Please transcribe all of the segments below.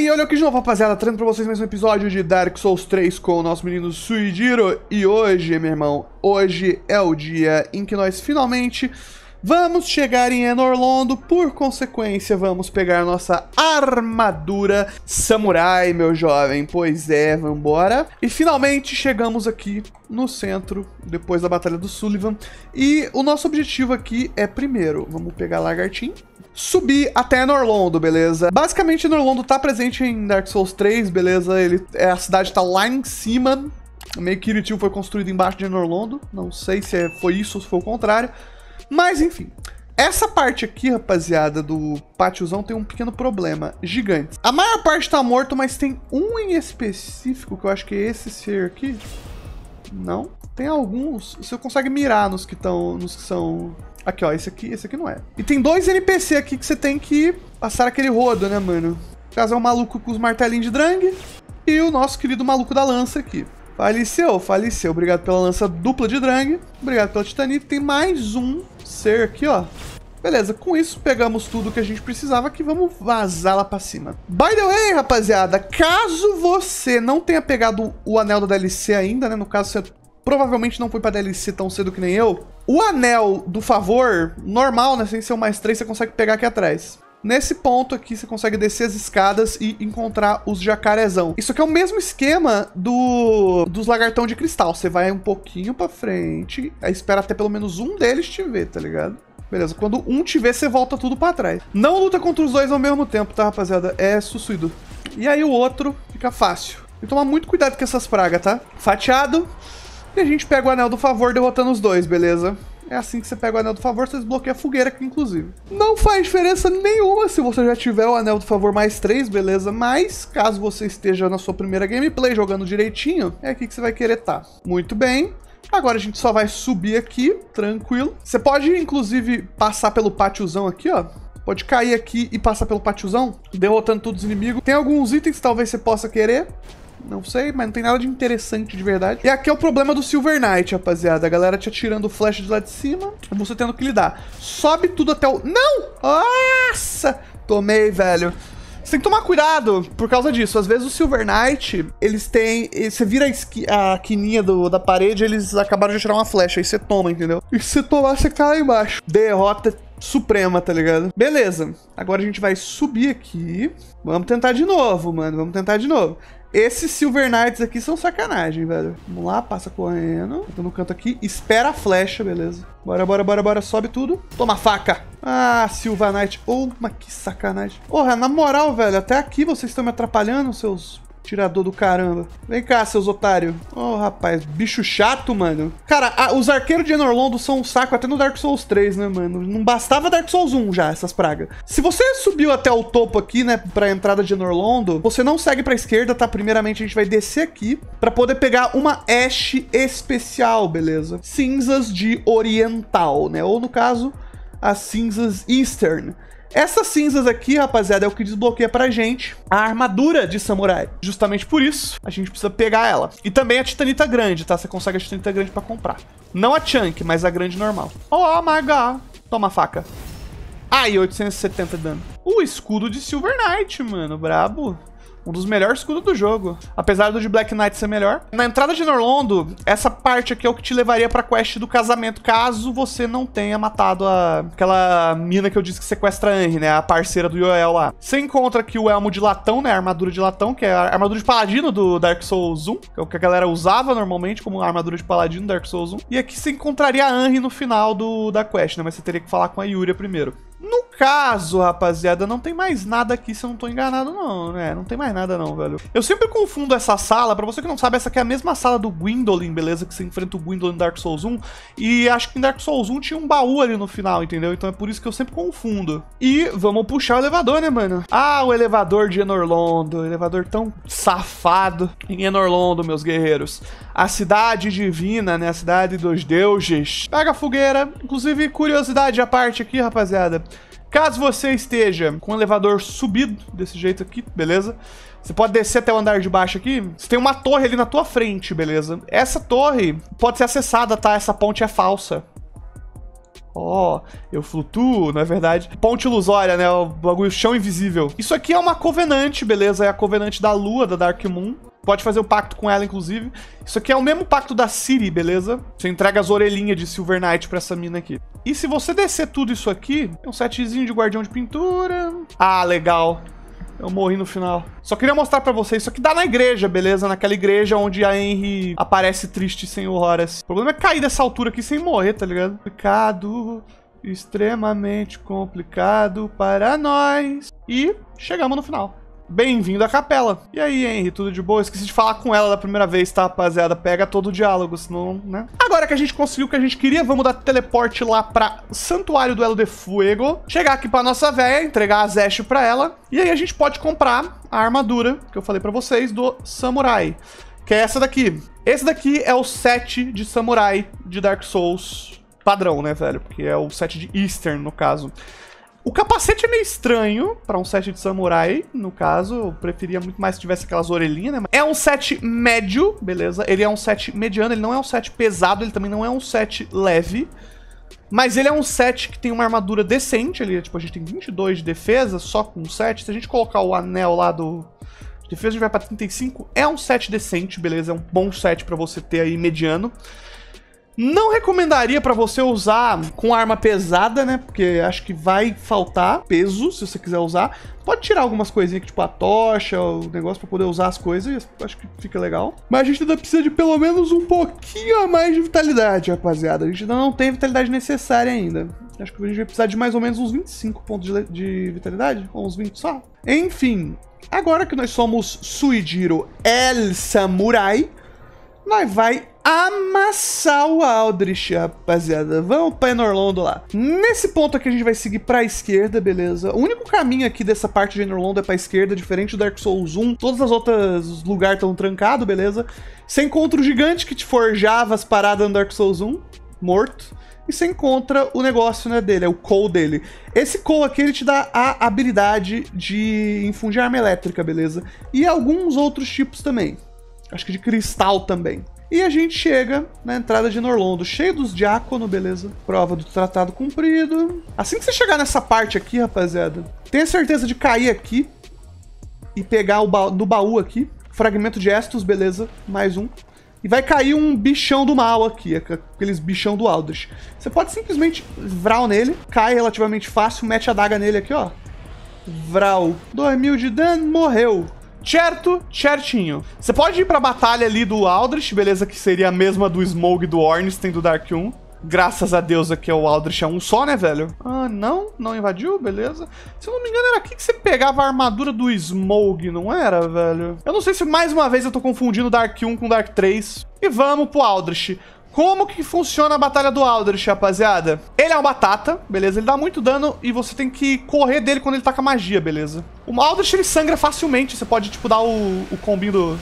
aí, olha aqui de novo, rapaziada, trazendo pra vocês mais um episódio de Dark Souls 3 com o nosso menino Suijiro. E hoje, meu irmão, hoje é o dia em que nós finalmente vamos chegar em Enorlondo. Por consequência, vamos pegar nossa armadura samurai, meu jovem. Pois é, vambora. E finalmente chegamos aqui no centro, depois da Batalha do Sullivan. E o nosso objetivo aqui é, primeiro, vamos pegar Lagartin, subir até Enorlondo, beleza? Basicamente, Enorlondo tá presente em Dark Souls 3, beleza? A cidade tá lá em cima. Meio que Iritil foi construído embaixo de Enorlondo. Não sei se foi isso ou se foi o contrário. Mas, enfim. Essa parte aqui, rapaziada, do pátiozão tem um pequeno problema gigante. A maior parte tá morto, mas tem um em específico, que eu acho que é esse ser aqui. Não. Tem alguns. Você consegue mirar nos que são... Aqui, ó, esse aqui não é. E tem dois NPC aqui que você tem que passar aquele rodo, né, mano? No caso é o maluco com os martelinhos de Drang e o nosso querido maluco da lança aqui. Faleceu, faleceu. Obrigado pela lança dupla de Drang. Obrigado pela Titanite. Tem mais um ser aqui, ó. Beleza, com isso pegamos tudo que a gente precisava aqui. Vamos vazar lá pra cima. By the way, rapaziada, caso você não tenha pegado o anel da DLC ainda, né? No caso, você provavelmente não foi pra DLC tão cedo que nem eu. O anel do favor, normal, né? Sem ser o mais 3, você consegue pegar aqui atrás. Nesse ponto aqui, você consegue descer as escadas e encontrar os jacarezão. Isso aqui é o mesmo esquema dos lagartão de cristal. Você vai um pouquinho pra frente, aí espera até pelo menos um deles te ver, tá ligado? Beleza, quando um te ver, você volta tudo pra trás. Não luta contra os dois ao mesmo tempo, tá, rapaziada? É sussuído. E aí o outro fica fácil. Tem que tomar muito cuidado com essas pragas, tá? Fatiado. E a gente pega o anel do favor derrotando os dois, beleza? É assim que você pega o anel do favor, você desbloqueia a fogueira aqui, inclusive. Não faz diferença nenhuma se você já tiver o anel do favor mais 3, beleza? Mas, caso você esteja na sua primeira gameplay jogando direitinho, é aqui que você vai querer estar. Muito bem. Agora a gente só vai subir aqui, tranquilo. Você pode, inclusive, passar pelo pátiozão aqui, ó. Pode cair aqui e passar pelo pátiozão, derrotando todos os inimigos. Tem alguns itens que talvez você possa querer. Não sei, mas não tem nada de interessante de verdade. E aqui é o problema do Silver Knight, rapaziada. A galera te atirando flecha de lá de cima, você tendo que lidar. Sobe tudo até o... Não! Nossa! Tomei, velho. Você tem que tomar cuidado por causa disso. Às vezes o Silver Knight, eles têm... Você vira a quininha da parede, eles acabaram de atirar uma flecha. Aí você toma, entendeu? E se você tomar, você cai lá embaixo. Derrota suprema, tá ligado? Beleza. Agora a gente vai subir aqui. Vamos tentar de novo, mano. Vamos tentar de novo. Esses Silver Knights aqui são sacanagem, velho. Vamos lá, passa correndo. Tô no canto aqui. Espera a flecha, beleza. Bora, bora, bora, bora. Sobe tudo. Toma a faca. Ah, Silver Knight. Oh, mas que sacanagem. Porra, na moral, velho. Até aqui vocês estão me atrapalhando, seus... tirador do caramba. Vem cá, seus otários. Oh, rapaz, bicho chato, mano. Cara, os arqueiros de Enorlondo são um saco até no Dark Souls 3, né, mano? Não bastava Dark Souls 1 já, essas pragas. Se você subiu até o topo aqui, né, pra entrada de Enorlondo, você não segue pra esquerda, tá? Primeiramente, a gente vai descer aqui pra poder pegar uma Ash especial, beleza? Cinzas de Oriental, né? Ou, no caso, as cinzas Eastern. Essas cinzas aqui, rapaziada, é o que desbloqueia pra gente a armadura de samurai. Justamente por isso, a gente precisa pegar ela. E também a titanita grande, tá? Você consegue a titanita grande pra comprar. Não a chunk, mas a grande normal. Oh my god. Toma a faca. Ai, 870 de dano. O escudo de Silver Knight, mano. Brabo. Um dos melhores escudos do jogo. Apesar do de Black Knight ser melhor. Na entrada de Enorlondo, essa parte aqui é o que te levaria pra quest do casamento, caso você não tenha matado aquela mina que eu disse que sequestra a Anri, né? A parceira do Yoel lá. Você encontra aqui o elmo de latão, né? A armadura de latão, que é a armadura de paladino do Dark Souls 1, que é o que a galera usava normalmente como armadura de paladino do Dark Souls 1. E aqui você encontraria a Anri no final da quest, né? Mas você teria que falar com a Yuria primeiro. No caso, rapaziada, não tem mais nada aqui, se eu não tô enganado, não, né? Não tem mais nada, não, velho. Eu sempre confundo essa sala, pra você que não sabe, essa aqui é a mesma sala do Gwendolyn, beleza? Que você enfrenta o Gwendolyn no Dark Souls 1. E acho que em Dark Souls 1 tinha um baú ali no final, entendeu? Então é por isso que eu sempre confundo. E vamos puxar o elevador, né, mano? Ah, o elevador de Enorlondo. O elevador tão safado em Enorlondo, meus guerreiros. A cidade divina, né? A cidade dos deuses. Pega a fogueira. Inclusive, curiosidade à parte aqui, rapaziada. Caso você esteja com o elevador subido desse jeito aqui, beleza? Você pode descer até o andar de baixo aqui. Você tem uma torre ali na tua frente, beleza? Essa torre pode ser acessada, tá? Essa ponte é falsa. Ó, eu flutuo, não é verdade? Ponte ilusória, né? O bagulho chão invisível. Isso aqui é uma Covenant, beleza? É a Covenant da Lua, da Dark Moon. Pode fazer o pacto com ela, inclusive. Isso aqui é o mesmo pacto da Ciri, beleza? Você entrega as orelhinhas de Silver Knight pra essa mina aqui. E se você descer tudo isso aqui, é um setzinho de guardião de pintura. Ah, legal. Eu morri no final. Só queria mostrar pra vocês. Isso aqui dá na igreja, beleza? Naquela igreja onde a Henry aparece triste sem o Horace. O problema é cair dessa altura aqui sem morrer, tá ligado? Complicado. Extremamente complicado para nós. E chegamos no final. Bem-vindo à capela. E aí, Henry, tudo de boa? Esqueci de falar com ela da primeira vez, tá, rapaziada? Pega todo o diálogo, senão, né? Agora que a gente conseguiu o que a gente queria, vamos dar teleporte lá pra Santuário do Elo de Fuego. Chegar aqui pra nossa véia, entregar a Zesh pra ela. E aí a gente pode comprar a armadura, que eu falei pra vocês, do Samurai. Que é essa daqui. Esse daqui é o set de Samurai de Dark Souls padrão, né, velho? Porque é o set de Eastern, no caso. O capacete é meio estranho pra um set de samurai, no caso. Eu preferia muito mais se tivesse aquelas orelhinhas, né? É um set médio, beleza? Ele é um set mediano, ele não é um set pesado, ele também não é um set leve. Mas ele é um set que tem uma armadura decente. Ele, tipo, a gente tem 22 de defesa só com o set. Se a gente colocar o anel lá do de defesa, a gente vai pra 35. É um set decente, beleza? É um bom set pra você ter aí mediano. Não recomendaria pra você usar com arma pesada, né? Porque acho que vai faltar peso se você quiser usar. Pode tirar algumas coisinhas, tipo a tocha, o negócio pra poder usar as coisas. Acho que fica legal. Mas a gente ainda precisa de pelo menos um pouquinho a mais de vitalidade, rapaziada. A gente ainda não tem a vitalidade necessária ainda. Acho que a gente vai precisar de mais ou menos uns 25 pontos de vitalidade. Ou uns 20 só. Enfim, agora que nós somos Suijiro El Samurai, nós vai amassar o Aldrich, rapaziada. Vamos pra Enorlondo lá. Nesse ponto aqui a gente vai seguir pra esquerda, beleza? O único caminho aqui dessa parte de Enorlondo é pra esquerda, diferente do Dark Souls 1. Todas as outras lugares estão trancados, beleza? Você encontra o gigante que te forjava as paradas no Dark Souls 1, morto. E você encontra o negócio, né, dele, é o Cole dele. Esse Cole aqui, ele te dá a habilidade de infundir arma elétrica, beleza? E alguns outros tipos também. Acho que de cristal também. E a gente chega na entrada de Enorlondo, cheio dos diáconos, beleza? Prova do tratado cumprido. Assim que você chegar nessa parte aqui, rapaziada, tenha certeza de cair aqui e pegar do baú aqui. Fragmento de Estus, beleza? Mais um. E vai cair um bichão do mal aqui, aqueles bichão do Aldrich. Você pode simplesmente vral nele, cai relativamente fácil, mete a daga nele aqui, ó. Vral. 2000 de dano, morreu. Certo, certinho. Você pode ir pra batalha ali do Aldrich, beleza? Que seria a mesma do Smough e do Ornstein do Dark 1. Graças a Deus aqui é o Aldrich é um só, né, velho? Ah, não invadiu, beleza. Se eu não me engano, era aqui que você pegava a armadura do Smough, não era, velho? Eu não sei se mais uma vez eu tô confundindo Dark 1 com Dark 3. E vamos pro Aldrich. Como que funciona a batalha do Aldrich, rapaziada? Ele é uma batata, beleza? Ele dá muito dano e você tem que correr dele quando ele taca magia, beleza? O Aldrich, ele sangra facilmente. Você pode, tipo, dar o combinho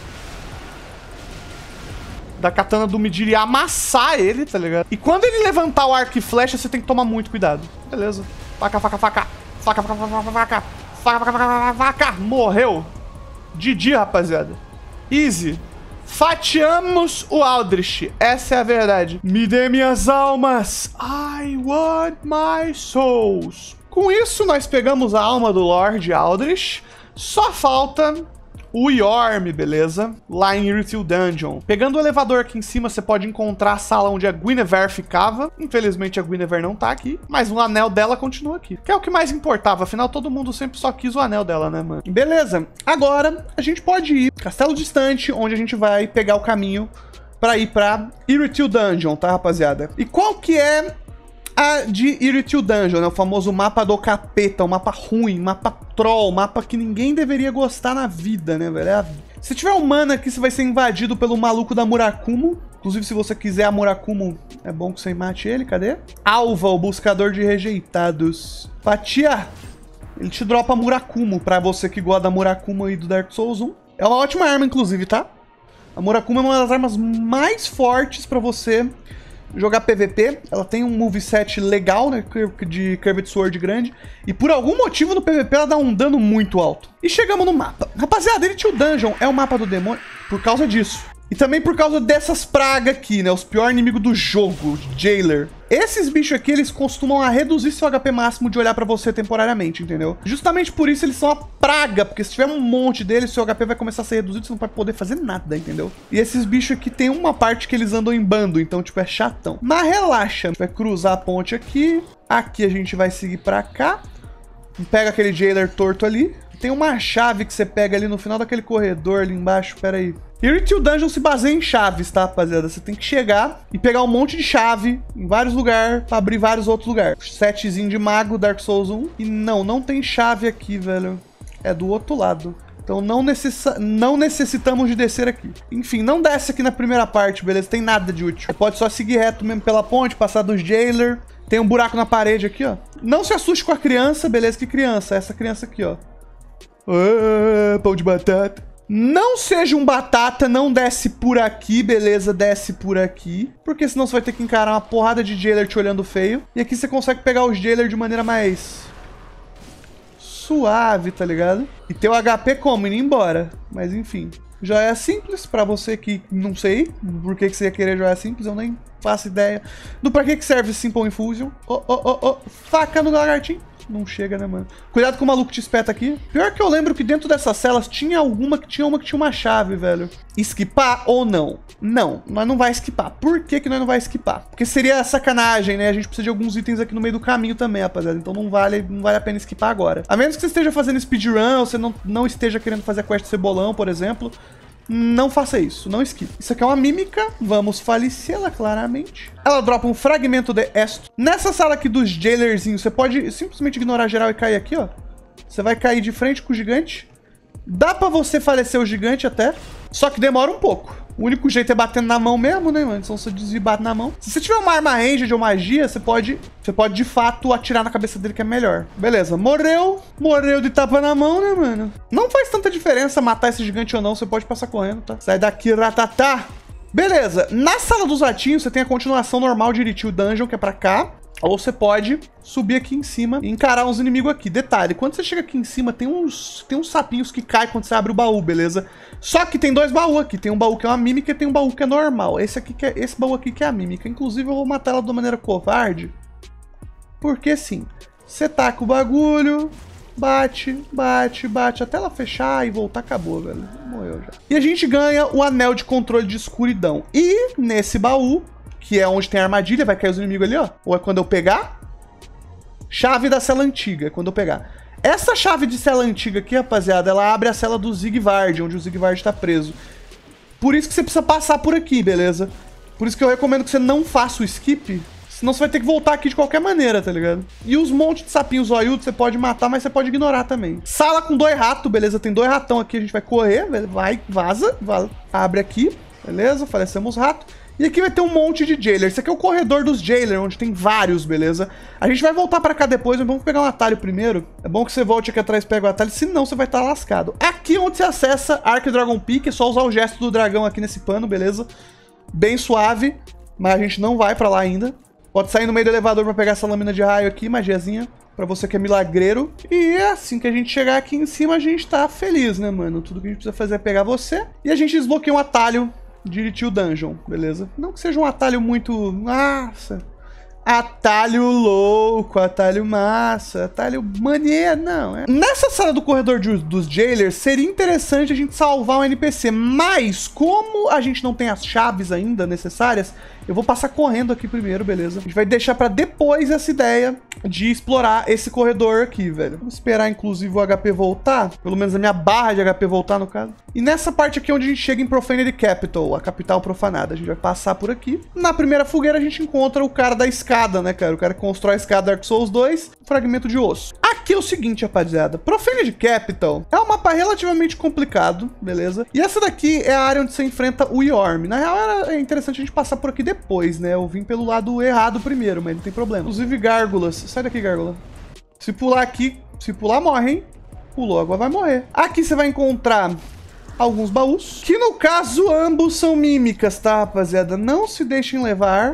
da katana do Midir e amassar ele, tá ligado? E quando ele levantar o arco e flecha, você tem que tomar muito cuidado. Beleza. Faca, faca, faca. Faca, faca, faca, faca. Faca, faca, faca, faca. Morreu. GG, rapaziada. Easy. Fatiamos o Aldrich, essa é a verdade. Me dê minhas almas. I want my souls. Com isso, nós pegamos a alma do Lord Aldrich. Só falta o Yorm, beleza? Lá em Irithil Dungeon. Pegando o elevador aqui em cima, você pode encontrar a sala onde a Guinevere ficava. Infelizmente, a Guinevere não tá aqui, mas o anel dela continua aqui. Que é o que mais importava, afinal, todo mundo sempre só quis o anel dela, né, mano? Beleza, agora a gente pode ir Castelo Distante, onde a gente vai pegar o caminho pra ir pra Irithil Dungeon, tá, rapaziada? E qual que é a de Irithil Dungeon, né? O famoso mapa do capeta, o mapa ruim, mapa troll, mapa que ninguém deveria gostar na vida, né, velho? Se tiver um mana aqui, você vai ser invadido pelo maluco da Murakumo. Inclusive, se você quiser a Murakumo, é bom que você mate ele. Cadê? Alva, o buscador de rejeitados. Fatia, ele te dropa Murakumo, pra você que gosta da Murakumo aí do Dark Souls 1. É uma ótima arma, inclusive, tá? A Murakumo é uma das armas mais fortes pra você jogar PVP. Ela tem um moveset legal, né, de Curved Sword grande, e por algum motivo no PVP ela dá um dano muito alto. E chegamos no mapa. Rapaziada, Irithil Dungeon é o mapa do demônio por causa disso. E também por causa dessas pragas aqui, né? Os piores inimigos do jogo, Jailer. Esses bichos aqui, eles costumam a reduzir seu HP máximo de olhar pra você temporariamente, entendeu? Justamente por isso eles são uma praga, porque se tiver um monte deles, seu HP vai começar a ser reduzido, você não vai poder fazer nada, entendeu? E esses bichos aqui tem uma parte que eles andam em bando, então, tipo, é chatão. Mas relaxa, a gente vai cruzar a ponte aqui. Aqui a gente vai seguir pra cá. Pega aquele Jailer torto ali. Tem uma chave que você pega ali no final daquele corredor ali embaixo, pera aí. Irithil Dungeon se baseia em chaves, tá, rapaziada? Você tem que chegar e pegar um monte de chave em vários lugares pra abrir vários outros lugares. Setzinho de mago, Dark Souls 1. E não tem chave aqui, velho. É do outro lado. Então não necessitamos de descer aqui. Enfim, não desce aqui na primeira parte, beleza? Tem nada de útil. Você pode só seguir reto mesmo pela ponte, passar dos Jailer. Tem um buraco na parede aqui, ó. Não se assuste com a criança, beleza? Que criança? Essa criança aqui, ó. Pão de batata. Não seja um batata, não desce por aqui, beleza? Desce por aqui. Porque senão você vai ter que encarar uma porrada de Jailer te olhando feio. E aqui você consegue pegar os Jailer de maneira mais suave, tá ligado? E ter o HP como? Indo embora. Mas enfim. Joia simples, pra você que não sei por que você ia querer joia simples, eu nem faço ideia do pra que serve Simple Infusion. Faca no lagartinho. Não chega, né, mano? Cuidado com o maluco te espeta aqui. Pior que eu lembro que dentro dessas celas tinha uma que tinha uma chave, velho. Esquipar ou não? Não, nós não vai esquipar. Por que nós não vai esquipar? Porque seria sacanagem, né? A gente precisa de alguns itens aqui no meio do caminho também, rapaziada. Então não vale a pena esquipar agora. A menos que você esteja fazendo speedrun, ou você não esteja querendo fazer a quest cebolão, por exemplo. Não faça isso, não esquipe. Isso aqui é uma mímica, vamos falecê-la claramente. Ela dropa um fragmento de esto. Nessa sala aqui dos Jailerzinhos, você pode simplesmente ignorar geral e cair aqui, ó. Você vai cair de frente com o gigante. Dá pra você falecer o gigante até, só que demora um pouco. O único jeito é batendo na mão mesmo, né, mano? Então você desvia e bate na mão. Se você tiver uma arma ranged ou magia, você pode de fato atirar na cabeça dele, que é melhor. Beleza, morreu de tapa na mão, né, mano? Não faz tanta diferença matar esse gigante ou não, você pode passar correndo, tá? Sai daqui, ratatá. Beleza, na sala dos ratinhos você tem a continuação normal de Irithil Dungeon, que é pra cá. Ou você pode subir aqui em cima e encarar uns inimigos aqui. Detalhe, quando você chega aqui em cima, tem uns sapinhos que caem quando você abre o baú, beleza? Só que tem dois baús aqui. Tem um baú que é uma mímica e tem um baú que é normal. Esse baú aqui que é a mímica. Inclusive, eu vou matar ela de uma maneira covarde. Porque sim, você taca o bagulho, bate, até ela fechar e voltar, acabou, velho. Morreu já. E a gente ganha o anel de controle de escuridão. E nesse baú, que é onde tem a armadilha, vai cair os inimigos ali, ó. Ou é quando eu pegar? Chave da cela antiga, é quando eu pegar. Essa chave de cela antiga aqui, rapaziada, ela abre a cela do Zigvard, onde o Zigvard tá preso. Por isso que você precisa passar por aqui, beleza? Por isso que eu recomendo que você não faça o skip, senão você vai ter que voltar aqui de qualquer maneira, tá ligado? E os montes de sapinhos zoiudos você pode matar, mas você pode ignorar também. Sala com 2 ratos, beleza? Tem 2 ratão aqui, a gente vai correr, vai, vaza, abre aqui, beleza? Falecemos rato. E aqui vai ter um monte de Jailer. Esse aqui é o corredor dos Jailer, onde tem vários, beleza? A gente vai voltar pra cá depois, mas vamos pegar um atalho primeiro. É bom que você volte aqui atrás e pegue o atalho, senão você vai estar lascado. Aqui onde você acessa Arc Dragon Peak, é só usar o gesto do dragão aqui nesse pano, beleza? Bem suave, mas a gente não vai pra lá ainda. Pode sair no meio do elevador pra pegar essa lâmina de raio aqui, magiazinha. Pra você que é milagreiro. E assim que a gente chegar aqui em cima, a gente tá feliz, né, mano? Tudo que a gente precisa fazer é pegar você. E a gente desbloqueia um atalho de Irithil Dungeon, beleza? Não que seja um atalho muito... Nossa! Atalho louco, atalho massa, atalho maneiro, não. Nessa sala do corredor dos Jailers, seria interessante a gente salvar um NPC, mas como a gente não tem as chaves ainda necessárias, eu vou passar correndo aqui primeiro, beleza? A gente vai deixar pra depois essa ideia de explorar esse corredor aqui, velho. Vamos esperar, inclusive, o HP voltar. Pelo menos a minha barra de HP voltar, no caso. E nessa parte aqui é onde a gente chega em Profaned Capital, a capital profanada. A gente vai passar por aqui. Na primeira fogueira a gente encontra o cara da escada, né, cara? O cara que constrói a escada Dark Souls 2, fragmento de osso. Aqui é o seguinte, rapaziada. Profaned Capital é um mapa relativamente complicado, beleza? E essa daqui é a área onde você enfrenta o Yorm. Na real, é interessante a gente passar por aqui depois, né? Eu vim pelo lado errado primeiro, mas não tem problema. Inclusive, gárgulas. Sai daqui, gárgula. Se pular aqui, se pular, morre, hein? Pulou, agora vai morrer. Aqui você vai encontrar alguns baús, que no caso, ambos são mímicas, tá, rapaziada? Não se deixem levar.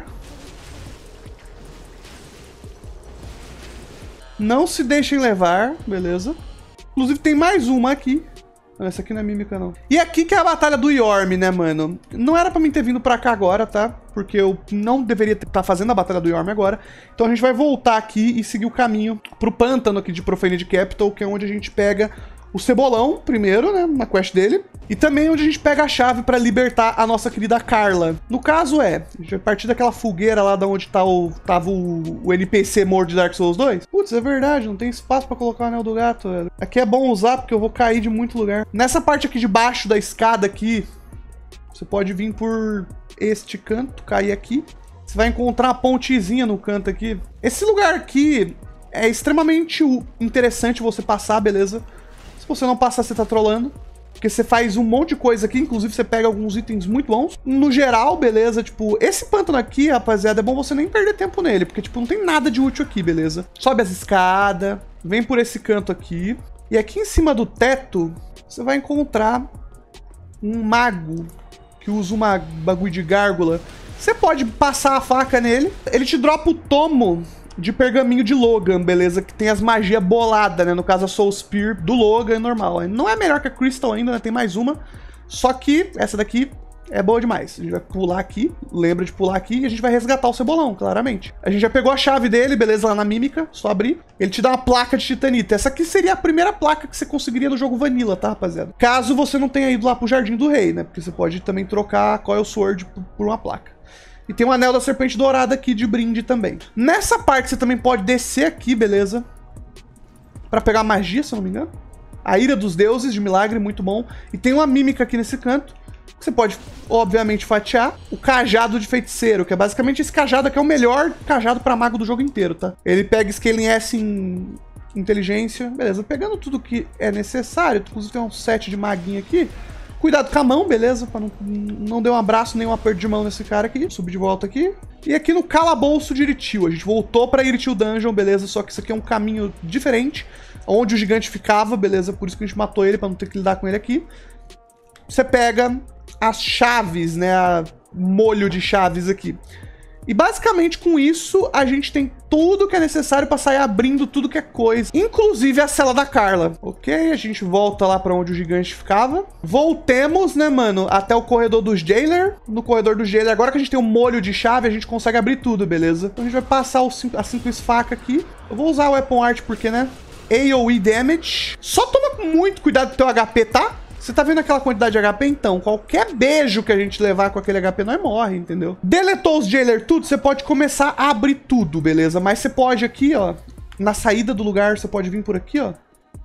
Não se deixem levar, beleza? Inclusive tem mais uma aqui. Não, essa aqui não é mímica, não. E aqui que é a batalha do Yorm, né, mano? Não era pra mim ter vindo pra cá agora, tá? Porque eu não deveria estar fazendo a batalha do Yorm agora. Então a gente vai voltar aqui e seguir o caminho pro pântano aqui de Profaned Capital, que é onde a gente pega o Cebolão primeiro, né, na quest dele. E também onde a gente pega a chave pra libertar a nossa querida Carla. No caso a gente vai partir daquela fogueira lá da onde tava o NPC morto de Dark Souls 2. Putz, é verdade, não tem espaço pra colocar o anel do gato, velho. Aqui é bom usar porque eu vou cair de muito lugar. Nessa parte aqui de baixo da escada aqui, você pode vir por este canto, cair aqui. Você vai encontrar uma pontezinha no canto aqui. Esse lugar aqui é extremamente interessante você passar, beleza? Se você não passar, você tá trolando. Porque você faz um monte de coisa aqui, inclusive você pega alguns itens muito bons. No geral, beleza, tipo, esse pântano aqui, rapaziada, é bom você nem perder tempo nele, porque, tipo, não tem nada de útil aqui, beleza? Sobe as escadas, vem por esse canto aqui. E aqui em cima do teto, você vai encontrar um mago que usa uma bagulho de gárgula. Você pode passar a faca nele, ele te dropa o tomo de pergaminho de Logan, beleza? Que tem as magias boladas, né? No caso, a Soul Spear do Logan é normal. Não é melhor que a Crystal ainda, né? Tem mais uma. Só que essa daqui é boa demais. A gente vai pular aqui, lembra de pular aqui, e a gente vai resgatar o Cebolão, claramente. A gente já pegou a chave dele, beleza? Lá na mímica, só abrir. Ele te dá uma placa de titanita. Essa aqui seria a primeira placa que você conseguiria no jogo Vanilla, tá, rapaziada? Caso você não tenha ido lá pro Jardim do Rei, né? Porque você pode também trocar a Coil Sword por uma placa. E tem um anel da serpente dourada aqui de brinde também. Nessa parte você também pode descer aqui, beleza? Pra pegar magia, se eu não me engano. A ira dos deuses de milagre, muito bom. E tem uma mímica aqui nesse canto. Você pode, obviamente, fatiar. O cajado de feiticeiro, que é basicamente esse cajado aqui, é o melhor cajado pra mago do jogo inteiro, tá? Ele pega Scaling S em inteligência. Beleza, pegando tudo que é necessário. Inclusive tem um set de maguinha aqui. Cuidado com a mão, beleza? Pra não dar um abraço nem um aperto de mão nesse cara aqui. Subir de volta aqui. E aqui no calabouço de Iritil. A gente voltou pra Iritil Dungeon, beleza? Só que isso aqui é um caminho diferente. Onde o gigante ficava, beleza? Por isso que a gente matou ele, pra não ter que lidar com ele aqui. Você pega as chaves, né? A molho de chaves aqui. E basicamente com isso a gente tem tudo que é necessário pra sair abrindo tudo que é coisa. Inclusive a cela da Carla. Ok, a gente volta lá pra onde o gigante ficava. Voltemos, né, mano, até o corredor dos Jailer. No corredor do Jailer, agora que a gente tem um molho de chave, a gente consegue abrir tudo, beleza? Então a gente vai passar a simples faca aqui. Eu vou usar o Weapon Art porque, né, AoE Damage. Só toma muito cuidado com o teu HP, tá? Você tá vendo aquela quantidade de HP? Então, qualquer beijo que a gente levar com aquele HP, nós morre, entendeu? Deletou os Jailer tudo, você pode começar a abrir tudo, beleza? Mas você pode aqui, ó, na saída do lugar, você pode vir por aqui, ó,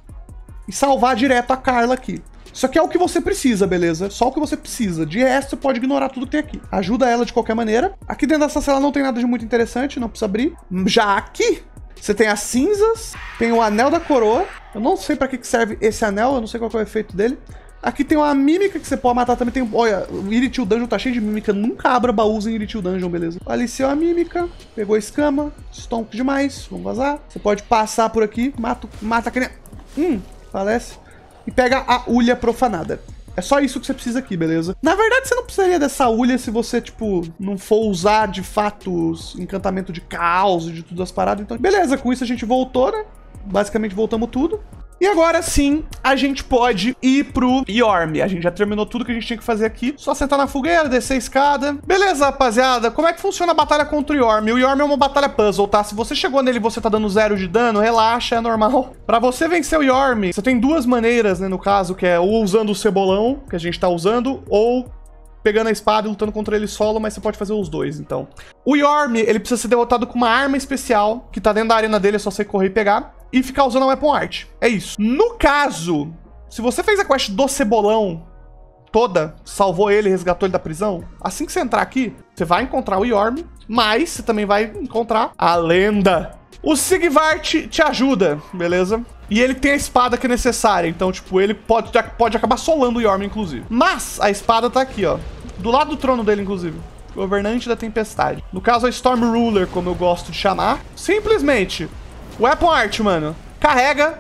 e salvar direto a Carla aqui. Isso aqui é o que você precisa, beleza? Só o que você precisa. De resto, você pode ignorar tudo que tem aqui. Ajuda ela de qualquer maneira. Aqui dentro dessa cela não tem nada de muito interessante, não precisa abrir. Já aqui, você tem as cinzas, tem o anel da coroa. Eu não sei pra que serve esse anel, eu não sei qual é o efeito dele. Aqui tem uma mímica que você pode matar também. Tem, olha, o Iritil Dungeon tá cheio de mímica. Nunca abra baús em Iritil Dungeon, beleza? Aliciou a mímica, pegou a escama, stonk demais, vamos vazar. Você pode passar por aqui, mata aquele... falece. E pega a ulha profanada. É só isso que você precisa aqui, beleza? Na verdade, você não precisaria dessa ulha se você, tipo, não for usar, de fato, os encantamento de caos e de tudo as paradas. Então, beleza, com isso a gente voltou, né? Basicamente voltamos tudo. E agora sim, a gente pode ir pro Yorm. A gente já terminou tudo que a gente tinha que fazer aqui. Só sentar na fogueira, descer a escada. Beleza, rapaziada. Como é que funciona a batalha contra o Yorm? O Yorm é uma batalha puzzle, tá? Se você chegou nele e você tá dando 0 de dano, relaxa, é normal. Pra você vencer o Yorm, você tem duas maneiras, né? No caso, que é ou usando o Cebolão, que a gente tá usando, ou pegando a espada e lutando contra ele solo, mas você pode fazer os dois, então. O Yorm, ele precisa ser derrotado com uma arma especial, que tá dentro da arena dele, é só você correr e pegar. E ficar usando a Weapon Art. É isso. No caso, se você fez a quest do Cebolão toda, salvou ele, resgatou ele da prisão, assim que você entrar aqui, você vai encontrar o Yorm, mas você também vai encontrar a lenda. O Sigvart te ajuda, beleza? E ele tem a espada que é necessária, então, tipo, ele pode acabar solando o Yorm, inclusive. Mas a espada tá aqui, ó. Do lado do trono dele, inclusive. Governante da Tempestade. No caso, a Storm Ruler, como eu gosto de chamar. Simplesmente... Weapon Art, mano. Carrega.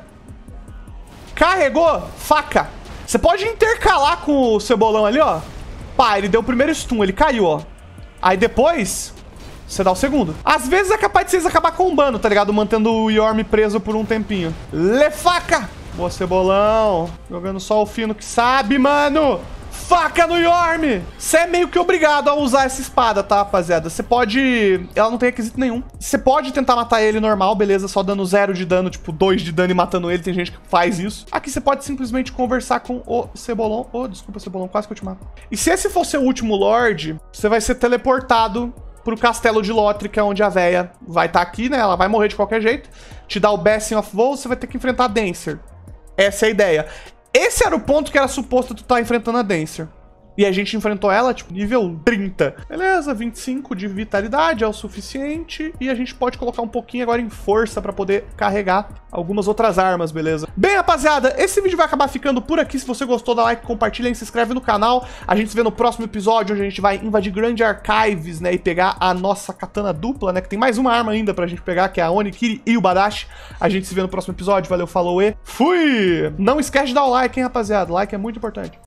Carregou. Faca. Você pode intercalar com o Cebolão ali, ó. Pá, ele deu o primeiro stun, ele caiu, ó. Aí depois, você dá o segundo. Às vezes é capaz de vocês acabar combando, tá ligado? Mantendo o Yorm preso por um tempinho. Le faca. Boa, Cebolão. Jogando só o fino que sabe, mano. Faca no Yorm! Você é meio que obrigado a usar essa espada, tá, rapaziada? Você pode... Ela não tem requisito nenhum. Você pode tentar matar ele normal, beleza? Só dando 0 de dano, tipo 2 de dano e matando ele. Tem gente que faz isso. Aqui você pode simplesmente conversar com o Cebolão. Oh, desculpa, Cebolão, quase que eu te mato. E se esse for seu último Lorde, você vai ser teleportado pro castelo de Lotri, que é onde a véia vai estar aqui, né? Ela vai morrer de qualquer jeito. Te dá o Blessing of Vow, você vai ter que enfrentar a Dancer. Essa é a ideia. Esse era o ponto que era suposto tu estar enfrentando a Dancer. E a gente enfrentou ela, tipo, nível 30. Beleza, 25 de vitalidade é o suficiente. E a gente pode colocar um pouquinho agora em força pra poder carregar algumas outras armas, beleza? Bem, rapaziada, esse vídeo vai acabar ficando por aqui. Se você gostou, dá like, compartilha e se inscreve no canal. A gente se vê no próximo episódio, onde a gente vai invadir Grand Archives, né? E pegar a nossa katana dupla, né? Que tem mais uma arma ainda pra gente pegar, que é a Onikiri e o Badashi. A gente se vê no próximo episódio. Valeu, falou e fui! Não esquece de dar o like, hein, rapaziada? O like é muito importante.